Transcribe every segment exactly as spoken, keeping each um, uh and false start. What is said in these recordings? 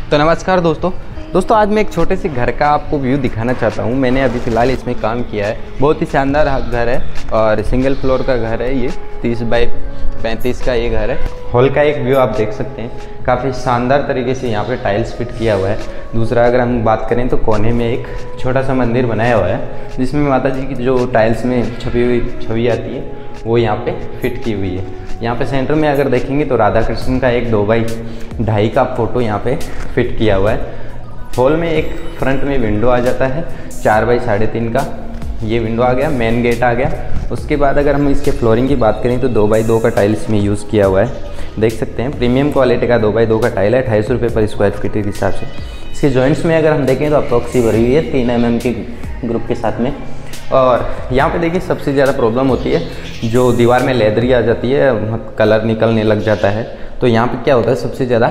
तो नमस्कार दोस्तों दोस्तों आज मैं एक छोटे से घर का आपको व्यू दिखाना चाहता हूँ। मैंने अभी फ़िलहाल इसमें काम किया है। बहुत ही शानदार घर है और सिंगल फ्लोर का घर है। ये तीस बाई पैंतीस का ये घर है। हॉल का एक व्यू आप देख सकते हैं। काफ़ी शानदार तरीके से यहाँ पे टाइल्स फिट किया हुआ है। दूसरा अगर हम बात करें तो कोने में एक छोटा सा मंदिर बनाया हुआ है जिसमें माता जी की जो टाइल्स में छपी हुई छवि आती है वो यहाँ पे फिट की हुई है। यहाँ पे सेंटर में अगर देखेंगे तो राधा कृष्ण का एक दो बाई ढाई का फ़ोटो यहाँ पे फिट किया हुआ है। हॉल में एक फ्रंट में विंडो आ जाता है चार बाई साढ़े तीन का, ये विंडो आ गया, मेन गेट आ गया। उसके बाद अगर हम इसके फ्लोरिंग की बात करें तो दो बाई दो का टाइल्स में यूज़ किया हुआ है। देख सकते हैं प्रीमियम क्वालिटी का दो बाई दो का टाइल है, ढाई सौ रुपये पर स्क्वायर फीट के हिसाब से। इसके जॉइंट्स में अगर हम देखें तो अप्रॉक्सी भरी हुई है तीन एम एम के ग्रुप के साथ में। और यहाँ पे देखिए सबसे ज़्यादा प्रॉब्लम होती है जो दीवार में लेदरी आ जाती है, कलर निकलने लग जाता है। तो यहाँ पे क्या होता है, सबसे ज़्यादा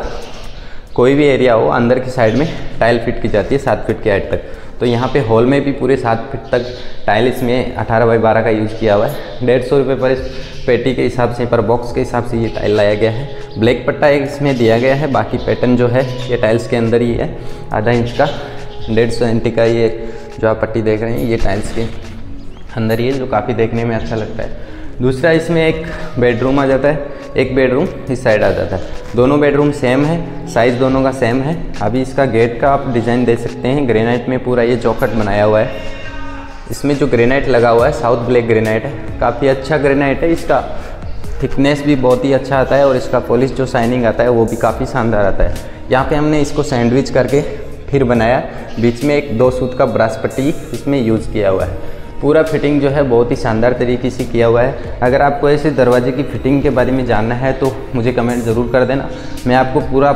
कोई भी एरिया हो अंदर की साइड में टाइल फिट की जाती है सात फीट के हाइट तक। तो यहाँ पे हॉल में भी पूरे सात फीट तक टाइल इसमें अठारह बाई बारह का यूज़ किया हुआ है। डेढ़ सौ रुपये पर इस पेटी के हिसाब से, पर बॉक्स के हिसाब से ये टाइल लाया गया है। ब्लैक पट्टा एक इसमें दिया गया है, बाकी पैटर्न जो है ये टाइल्स के अंदर ही है। आधा इंच का डेढ़ सौ इंच का ये जो आप पट्टी देख रहे हैं ये टाइल्स के अंदर ही है, जो काफ़ी देखने में अच्छा लगता है। दूसरा इसमें एक बेडरूम आ जाता है, एक बेडरूम इस साइड आ जाता है। दोनों बेडरूम सेम है, साइज़ दोनों का सेम है। अभी इसका गेट का आप डिज़ाइन दे सकते हैं। ग्रेनाइट में पूरा ये चौखट बनाया हुआ है। इसमें जो ग्रेनाइट लगा हुआ है साउथ ब्लैक ग्रेनाइट है, काफ़ी अच्छा ग्रेनाइट है। इसका थिकनेस भी बहुत ही अच्छा आता है और इसका पॉलिश जो शाइनिंग आता है वो भी काफ़ी शानदार आता है। यहाँ पे हमने इसको सैंडविच करके फिर बनाया, बीच में एक दो सूत का ब्रश पट्टी इसमें यूज़ किया हुआ है। पूरा फिटिंग जो है बहुत ही शानदार तरीके से किया हुआ है। अगर आपको ऐसे दरवाजे की फिटिंग के बारे में जानना है तो मुझे कमेंट ज़रूर कर देना, मैं आपको पूरा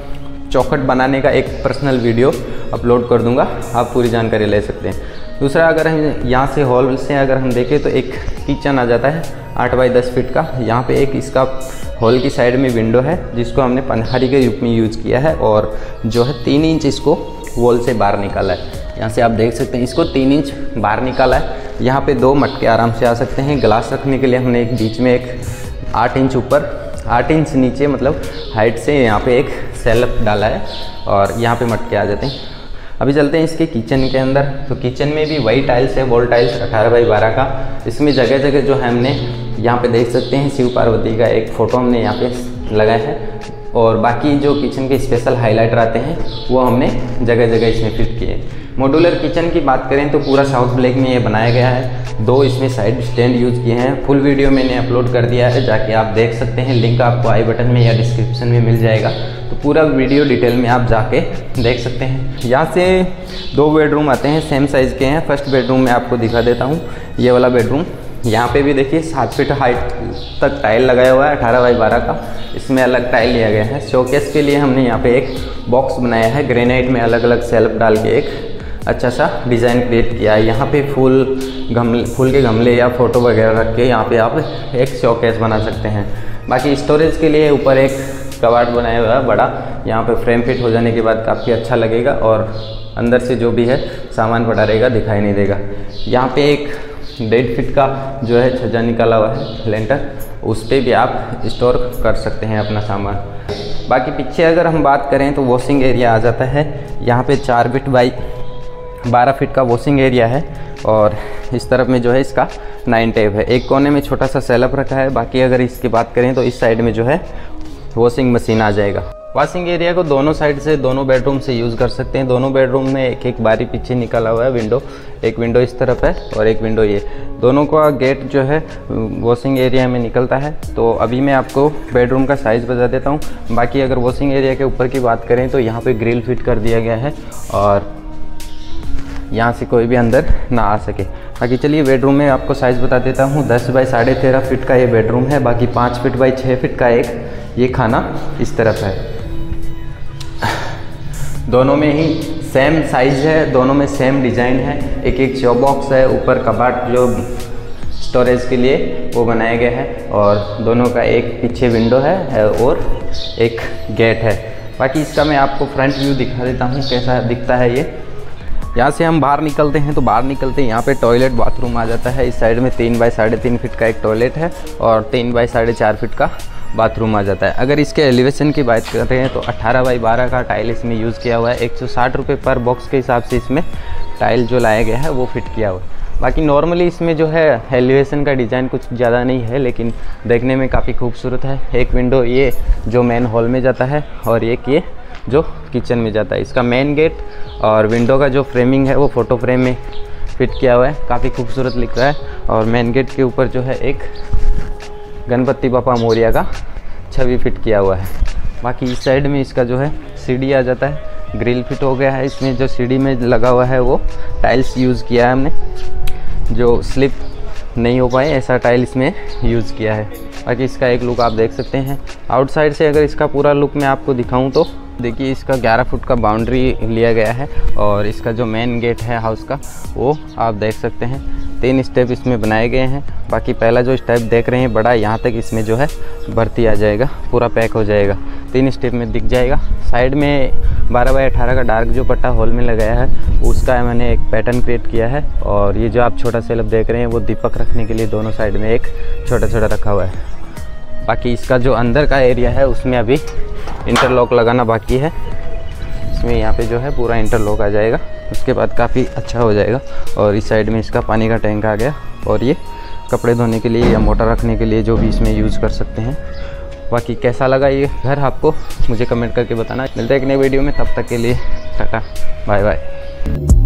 चौखट बनाने का एक पर्सनल वीडियो अपलोड कर दूंगा, आप पूरी जानकारी ले सकते हैं। दूसरा अगर हम यहाँ से हॉल से अगर हम देखें तो एक किचन आ जाता है आठ बाई दस फीट का। यहाँ पे एक इसका हॉल की साइड में विंडो है जिसको हमने पनहारी के रूप में यूज़ किया है और जो है तीन इंच इसको वॉल से बाहर निकाला है। यहाँ से आप देख सकते हैं इसको तीन इंच बाहर निकाला है। यहाँ पे दो मटके आराम से आ सकते हैं। ग्लास रखने के लिए हमने एक बीच में एक आठ इंच ऊपर आठ इंच नीचे मतलब हाइट से यहाँ पे एक सेल्फ डाला है और यहाँ पे मटके आ जाते हैं। अभी चलते हैं इसके किचन के अंदर। तो किचन में भी वही टाइल्स है, वॉल टाइल्स अठारह बाई बारह का। इसमें जगह जगह जो है हमने यहाँ पे देख सकते हैं शिव पार्वती का एक फ़ोटो हमने यहाँ पे लगाया है और बाकी जो किचन के स्पेशल हाइलाइटर आते हैं वो हमने जगह जगह इसमें फिट किए। मॉड्यूलर किचन की बात करें तो पूरा साउथ ब्लैक में ये बनाया गया है। दो इसमें साइड स्टैंड यूज़ किए हैं। फुल वीडियो मैंने अपलोड कर दिया है, जाके आप देख सकते हैं। लिंक आपको आई बटन में या डिस्क्रिप्शन में मिल जाएगा, तो पूरा वीडियो डिटेल में आप जाके देख सकते हैं। यहाँ से दो बेडरूम आते हैं, सेम साइज़ के हैं। फर्स्ट बेडरूम में आपको दिखा देता हूँ, ये वाला बेडरूम। यहाँ पे भी देखिए सात फीट हाइट तक टाइल लगाया हुआ है अठारह बाई बारह का। इसमें अलग टाइल लिया गया है। शोकेस के लिए हमने यहाँ पे एक बॉक्स बनाया है, ग्रेनाइट में अलग अलग सेल्फ डाल के एक अच्छा सा डिज़ाइन क्रिएट किया है। यहाँ पे फूल गमले फूल के गमले या फ़ोटो वगैरह रख के यहाँ पे आप एक शोकेस बना सकते हैं। बाकी स्टोरेज के लिए ऊपर एक कबाड़ बनाया हुआ है बड़ा, यहाँ पे फ्रेम फिट हो जाने के बाद काफ़ी अच्छा लगेगा और अंदर से जो भी है सामान पड़ा रहेगा, दिखाई नहीं देगा। यहाँ पे एक डेढ़ फीट का जो है छज्जा निकाला हुआ है लेंटर, उस पर भी आप स्टोर कर सकते हैं अपना सामान। बाकी पीछे अगर हम बात करें तो वॉशिंग एरिया आ जाता है। यहाँ पे चार फीट बाई बारह फीट का वॉशिंग एरिया है और इस तरफ में जो है इसका नाइन टेप है। एक कोने में छोटा सा सेलअप रखा है। बाकी अगर इसकी बात करें तो इस साइड में जो है वॉशिंग मशीन आ जाएगा। वॉशिंग एरिया को दोनों साइड से दोनों बेडरूम से यूज़ कर सकते हैं। दोनों बेडरूम में एक एक बारी पीछे निकला हुआ है विंडो, एक विंडो इस तरफ है और एक विंडो ये। दोनों का गेट जो है वॉशिंग एरिया में निकलता है। तो अभी मैं आपको बेडरूम का साइज़ बता देता हूँ। बाकी अगर वॉशिंग एरिया के ऊपर की बात करें तो यहाँ पे ग्रिल फिट कर दिया गया है और यहाँ से कोई भी अंदर ना आ सके। बाकी चलिए बेडरूम में आपको साइज़ बता देता हूँ। दस बाई साढ़े तेरह फीट का ये बेडरूम है। बाकी पाँच फीट बाई छः फीट का एक ये खाना इस तरफ है। दोनों में ही सेम साइज़ है, दोनों में सेम डिज़ाइन है। एक एक शो बॉक्स है, ऊपर कबाट जो स्टोरेज के लिए वो बनाया गया है और दोनों का एक पीछे विंडो है और एक गेट है। बाकी इसका मैं आपको फ्रंट व्यू दिखा देता हूँ कैसा दिखता है ये। यहाँ से हम बाहर निकलते हैं तो बाहर निकलते हैं यहाँ पे टॉयलेट बाथरूम आ जाता है। इस साइड में तीन बाई साढ़े तीन फीट का एक टॉयलेट है और तीन बाई साढ़े चार फीट का बाथरूम आ जाता है। अगर इसके एलिवेशन की बात करते हैं तो अठारह बाई बारह का टाइल इसमें यूज़ किया हुआ है। एक सौ साठ रुपये पर बॉक्स के हिसाब से इसमें टाइल जो लाया गया है वो फिट किया हुआ है। बाकी नॉर्मली इसमें जो है एलिवेशन का डिज़ाइन कुछ ज़्यादा नहीं है, लेकिन देखने में काफ़ी खूबसूरत है। एक विंडो ये जो मेन हॉल में जाता है और एक ये जो किचन में जाता है। इसका मेन गेट और विंडो का जो फ्रेमिंग है वो फ़ोटो फ्रेम में फिट किया हुआ है, काफ़ी खूबसूरत लिख रहा है। और मेन गेट के ऊपर जो है एक गणपति बापा मोरिया का छवि फिट किया हुआ है। बाकी इस साइड में इसका जो है सीढ़ी आ जाता है, ग्रिल फिट हो गया है। इसमें जो सीढ़ी में लगा हुआ है वो टाइल्स यूज़ किया है हमने, जो स्लिप नहीं हो पाए ऐसा टाइल इसमें यूज़ किया है। बाकी इसका एक लुक आप देख सकते हैं। आउटसाइड से अगर इसका पूरा लुक मैं आपको दिखाऊं तो देखिए इसका ग्यारह फुट का बाउंड्री लिया गया है और इसका जो मेन गेट है हाउस का वो आप देख सकते हैं। तीन स्टेप इसमें बनाए गए हैं। बाकी पहला जो स्टेप देख रहे हैं बड़ा, यहाँ तक इसमें जो है भर्ती आ जाएगा, पूरा पैक हो जाएगा, तीन स्टेप में दिख जाएगा। साइड में बारह बाई अठारह का डार्क जो पट्टा हॉल में लगाया है उसका मैंने एक पैटर्न क्रिएट किया है। और ये जो आप छोटा सेलअप देख रहे हैं वो दीपक रखने के लिए दोनों साइड में एक छोटा छोटा रखा हुआ है। बाकी इसका जो अंदर का एरिया है उसमें अभी इंटरलॉक लगाना बाकी है। इसमें यहाँ पे जो है पूरा इंटरलॉक आ जाएगा, उसके बाद काफ़ी अच्छा हो जाएगा। और इस साइड में इसका पानी का टैंक आ गया और ये कपड़े धोने के लिए या मोटर रखने के लिए जो भी इसमें यूज़ कर सकते हैं। बाकी कैसा लगा ये घर आपको मुझे कमेंट करके बताना। मिलते हैं एक नई वीडियो में, तब तक के लिए टाटा बाय बाय।